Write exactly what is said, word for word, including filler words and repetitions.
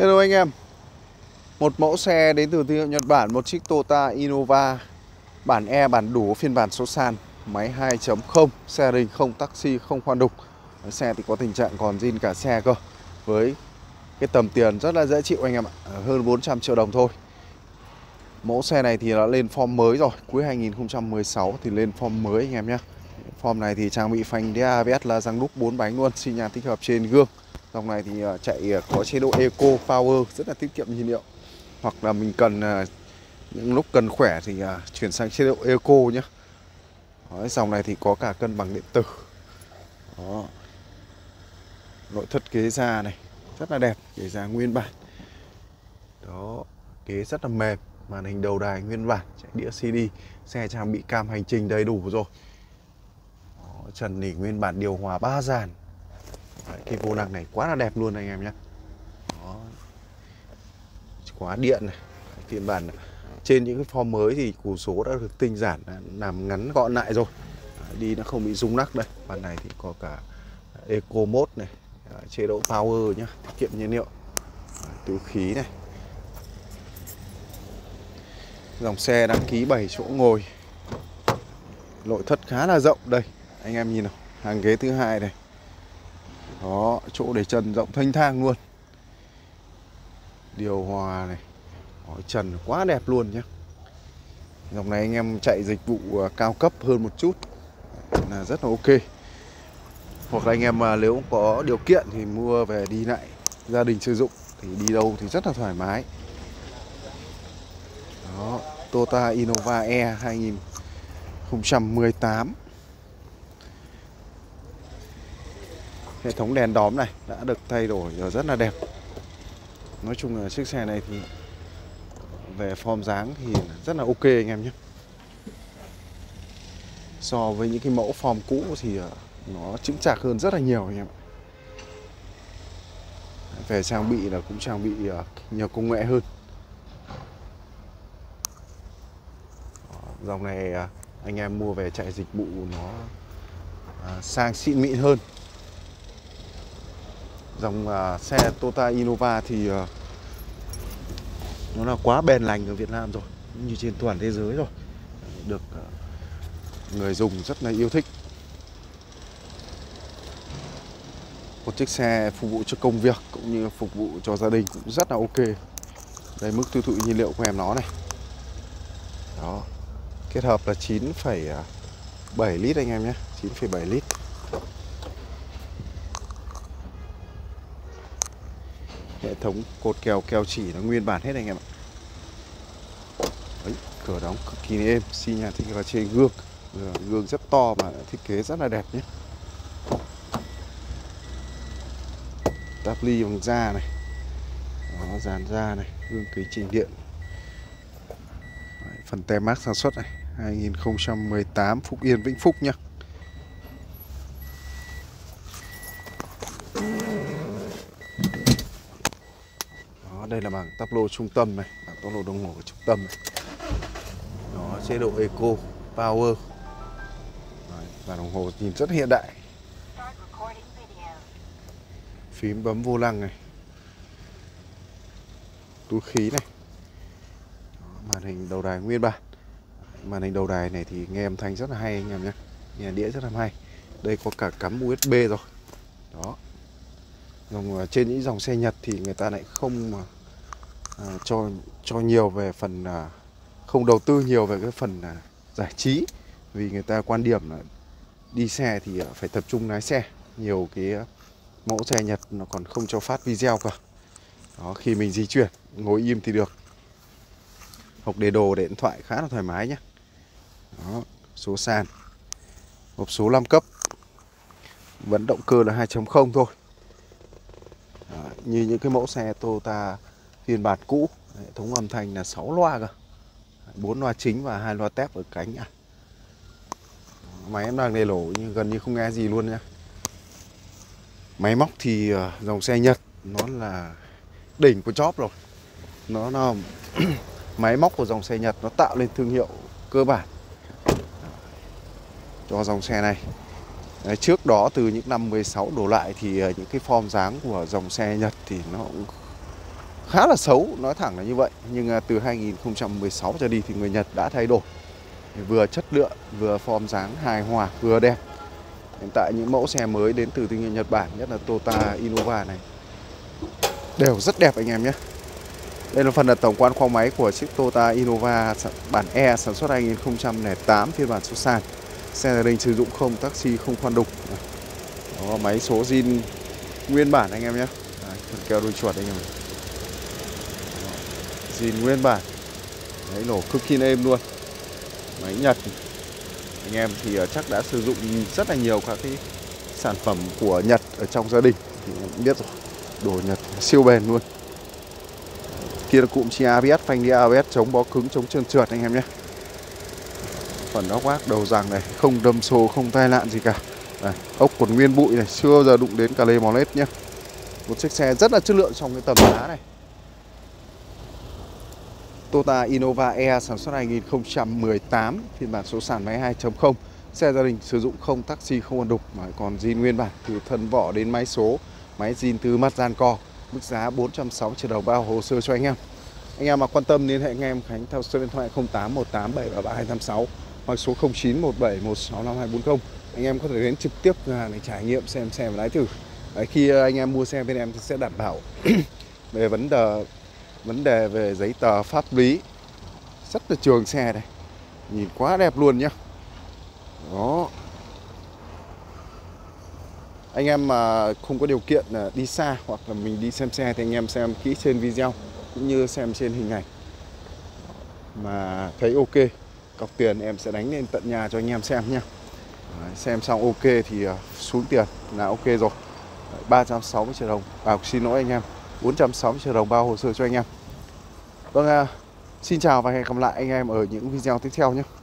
Hello anh em. Một mẫu xe đến từ thương hiệu Nhật Bản, một chiếc Toyota Innova bản E bản đủ phiên bản số sàn, máy hai chấm không, xe đình không taxi, không khoan đục. Xe thì có tình trạng còn zin cả xe cơ. Với cái tầm tiền rất là dễ chịu anh em ạ, hơn bốn trăm triệu đồng thôi. Mẫu xe này thì nó lên form mới rồi, cuối hai nghìn không trăm mười sáu thì lên form mới anh em nhé. Form này thì trang bị phanh đĩa a bê ét là răng đúc bốn bánh luôn, xi nhan tích hợp trên gương. Dòng này thì chạy có chế độ Eco Power, rất là tiết kiệm nhiên liệu. Hoặc là mình cần những lúc cần khỏe thì chuyển sang chế độ Eco nhé. Đó, dòng này thì có cả cân bằng điện tử. Đó. Nội thất ghế da này rất là đẹp, ghế da nguyên bản. Đó, ghế rất là mềm, màn hình đầu đài nguyên bản, chạy đĩa xê đê, xe trang bị cam hành trình đầy đủ rồi. Đó, trần nỉ nguyên bản, điều hòa ba dàn. Đấy, cái vô lăng này quá là đẹp luôn anh em nhé. Đó. Khóa điện này, phiên bản trên những cái form mới thì củ số đã được tinh giản, làm ngắn gọn lại rồi. Đi nó không bị rung lắc đây. Bản này thì có cả Eco Mode này, chế độ Power nhá, tiết kiệm nhiên liệu, túi khí này. Dòng xe đăng ký bảy chỗ ngồi, nội thất khá là rộng đây, anh em nhìn nào, hàng ghế thứ hai này. Đó, chỗ để chân rộng thênh thang luôn. Điều hòa này, đó, trần quá đẹp luôn nhé. Dòng này anh em chạy dịch vụ cao cấp hơn một chút là rất là ok. Hoặc là anh em mà nếu có điều kiện thì mua về đi lại gia đình sử dụng thì đi đâu thì rất là thoải mái. Đó, Toyota Innova E hai nghìn không trăm mười tám. Hệ thống đèn đóm này đã được thay đổi rồi, rất là đẹp. Nói chung là chiếc xe này thì về form dáng thì rất là ok anh em nhé. So với những cái mẫu form cũ thì nó chững chạc hơn rất là nhiều anh em ạ. Về trang bị là cũng trang bị nhiều công nghệ hơn. Dòng này anh em mua về chạy dịch vụ nó sang xịn mịn hơn. Dòng xe Toyota Innova thì nó là quá bền lành ở Việt Nam rồi, cũng như trên toàn thế giới rồi, được người dùng rất là yêu thích. Một chiếc xe phục vụ cho công việc cũng như phục vụ cho gia đình cũng rất là ok. Đây mức tiêu thụ nhiên liệu của em nó này. Đó, kết hợp là chín phẩy bảy lít anh em nhé, chín phẩy bảy lít. Hệ thống cột kèo keo chỉ nó nguyên bản hết anh em ạ. Đấy, cửa đóng cực kỳ êm, xi nhan thì là trên gương, gương rất to mà thiết kế rất là đẹp nhé. Táp ly bằng da này, đó, dàn da này, gương kính chỉnh điện. Đấy, phần tem mác sản xuất này hai nghìn không trăm mười tám Phúc Yên Vĩnh Phúc nhé. Đó, đây là bảng táp lô trung tâm này, bảng táp lô đồng hồ của trung tâm này. Đó, chế độ Eco Power. Đấy, và đồng hồ nhìn rất hiện đại. Phím bấm vô lăng này, túi khí này. Đó, màn hình đầu đài nguyên bản. Màn hình đầu đài này thì nghe âm thanh rất là hay anh em nhé, nghe đĩa rất là hay. Đây có cả cắm u ét bê rồi. Đó, dòng trên những dòng xe Nhật thì người ta lại không à, cho cho nhiều về phần à, không đầu tư nhiều về cái phần à, giải trí, vì người ta quan điểm là đi xe thì phải tập trung lái xe. Nhiều cái mẫu xe Nhật nó còn không cho phát video cả. Đó, khi mình di chuyển ngồi im thì được. Hộc để đồ để điện thoại khá là thoải mái nhé. Đó, số sàn, hộp số năm cấp, vẫn động cơ là hai chấm không thôi. Đó, như những cái mẫu xe Toyota phiên bản cũ, hệ thống âm thanh là sáu loa cơ, bốn loa chính và hai loa tép ở cánh à. Máy em đang để lổ nhưng gần như không nghe gì luôn nha. Máy móc thì dòng xe Nhật nó là đỉnh của chóp rồi. Nó là máy móc của dòng xe Nhật nó tạo lên thương hiệu cơ bản cho dòng xe này. Đấy, trước đó từ những năm mười sáu đổ lại thì những cái form dáng của dòng xe Nhật thì nó cũng khá là xấu, nói thẳng là như vậy. Nhưng từ hai nghìn không trăm mười sáu trở đi thì người Nhật đã thay đổi, vừa chất lượng, vừa form dáng hài hòa, vừa đẹp. Hiện tại những mẫu xe mới đến từ thương hiệu Nhật Bản, nhất là Toyota Innova này, đều rất đẹp anh em nhé. Đây là phần là tổng quan khoang máy của chiếc Toyota Innova bản E sản xuất hai nghìn không trăm lẻ tám phiên bản số sàn. Xe gia đình sử dụng không taxi, không khoan đục. Đó, máy số zin nguyên bản anh em nhé. Đấy, phần keo đuôi chuột anh em. Zin nguyên bản. Đấy, nổ cực kỳ êm luôn. Máy Nhật. Anh em thì chắc đã sử dụng rất là nhiều các cái sản phẩm của Nhật ở trong gia đình thì em biết rồi. Đồ Nhật siêu bền luôn. Kia là cụm chi a bê ét, phanh đĩa a bê ét, chống bó cứng, chống trơn trượt anh em nhé. Phần ốc vác đầu rằng này, không đâm xô, không tai nạn gì cả. Đây, ốc còn nguyên bụi này, chưa bao giờ đụng đến cà lê màu lết nhé. Một chiếc xe rất là chất lượng trong cái tầm giá này. Toyota Innova E sản xuất hai nghìn không trăm mười tám, phiên bản số sàn, máy hai chấm không. Xe gia đình sử dụng không taxi, không khoan đục, mà còn zin nguyên bản từ thân vỏ đến máy số. Máy zin từ mắt gian co. Mức giá bốn trăm sáu mươi triệu đồng bao hồ sơ cho anh em. Anh em mà quan tâm liên hệ anh em Khánh theo số điện thoại không tám một tám bảy ba ba hai tám sáu hoặc số không chín một bảy một sáu năm hai bốn không. Anh em có thể đến trực tiếp cửa hàng để trải nghiệm xem xe và lái thử. Đấy, khi anh em mua xe bên em thì sẽ đảm bảo về vấn đề vấn đề về giấy tờ pháp lý, rất là trường xe này, nhìn quá đẹp luôn nhá. Đó. Anh em mà không có điều kiện đi xa hoặc là mình đi xem xe thì anh em xem kỹ trên video cũng như xem trên hình ảnh mà thấy ok, cọc tiền em sẽ đánh lên tận nhà cho anh em xem nhá. Đấy, xem xong ok thì xuống tiền là ok rồi. Đấy, ba trăm sáu mươi triệu đồng, à, xin lỗi anh em, bốn trăm sáu mươi triệu đồng bao hồ sơ cho anh em. Vâng, à, xin chào và hẹn gặp lại anh em ở những video tiếp theo nhé.